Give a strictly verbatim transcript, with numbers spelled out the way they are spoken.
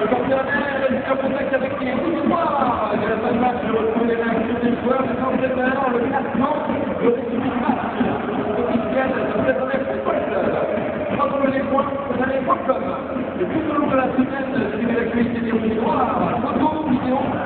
Cordialet est en contact avec les victoires. Il y a la fin de match, je retrouve les réactions des joueurs. Maintenant, vous êtes maintenant le classement de ce match officiel de cette année football. Entre les points, vous allez voir comme. Et tout au long de la semaine, suivez l'actualité des victoires. Photos, vidéos.